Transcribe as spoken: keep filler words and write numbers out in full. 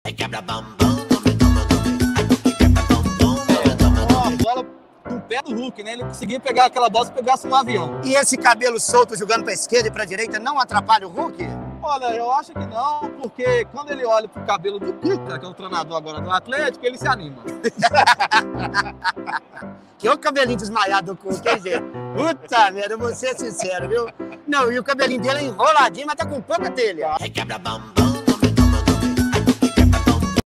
A bola no pé do Hulk, né? Ele conseguia pegar aquela bola se pegasse um avião. E esse cabelo solto jogando pra esquerda e pra direita não atrapalha o Hulk? Olha, eu acho que não, porque quando ele olha pro cabelo do Cuca, que é o treinador agora do Atlético, ele se anima. Que é o cabelinho desmaiado do Cuca, hein, gente? Puta merda, eu vou ser sincero, viu? Não, e o cabelinho dele é enroladinho, mas tá com pouca telha.